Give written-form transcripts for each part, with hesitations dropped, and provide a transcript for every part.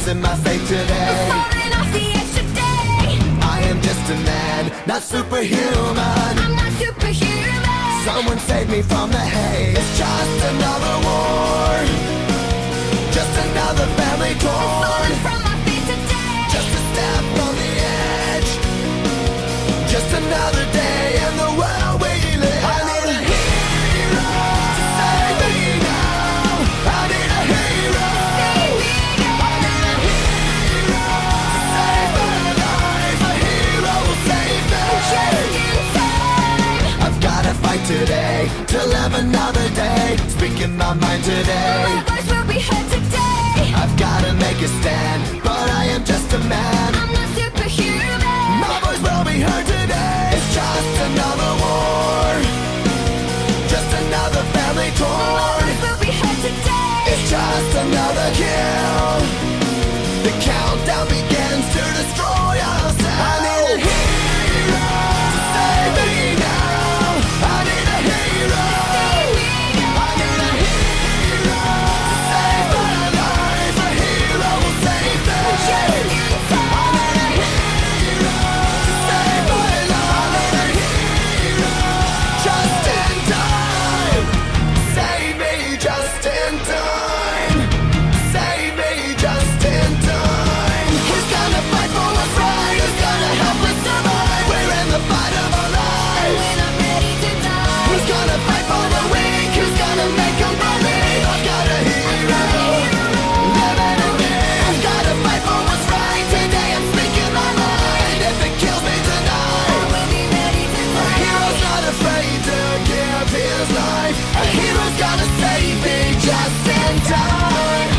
losing my faith today. I'm falling off the edge today. I am just a man, not superhuman. I'm not superhuman. Someone save me from the hate. It's just another war, just another family torn. Falling from my feet today. Just a step on the edge, just another day in the world we live. I need a hero to save me now. I need a hero. Save me now. I need a hero to save my life. A hero will save me. Just in time. I've gotta fight today to live another day. Speaking my mind today. My voice will be heard today. I've gotta make a stand, but I am just a man. I'm not superhuman. My voice will be heard today. It's just another war, just another family My torn. voice will be heard today. It's just another kill. The countdown begins to destroy ourselves. I need a hero to save me now. I need a hero. Save me now. I need a hero to save my life. A hero will save me. Just in time. I need a hero to save my life. I need a hero just in time. Save me just in time. Save me just in time. Who's gonna fight for what's right? Who's gonna help us survive? We're in the fight of our lives. When I'm ready to die. Who's gonna fight for the weak? Who's gonna make them believe? I've got a hero living in me. I've gotta fight for what's right. Today I'm speaking my mind. If it kills me tonight, I will be ready to a die. hero's not afraid to give his life. A hero's gonna save me just in time.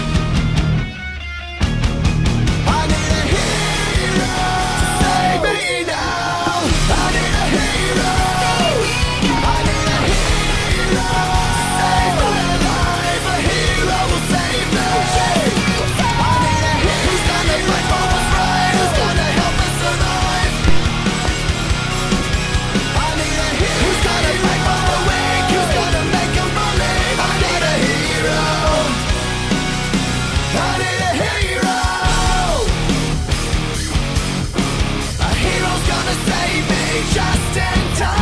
I need a hero to save me now. I need a hero. I need a hero to save my life. A hero will save me. I need a hero who's gonna fight for what's right. Who's gonna help us survive. I need a hero who's gonna fight for the weak. Who's gonna make them believe. I need a hero. I need a hero. A hero's gonna save me just in time.